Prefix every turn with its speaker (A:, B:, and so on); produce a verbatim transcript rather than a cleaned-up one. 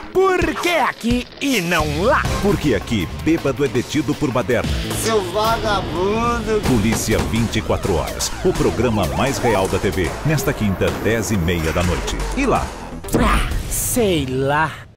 A: Por que aqui e não lá?
B: Porque aqui, bêbado é detido por baderna.
C: Seu vagabundo!
B: Polícia vinte e quatro horas. O programa mais real da T V. Nesta quinta, dez e meia da noite. E lá?
A: Ah, sei lá.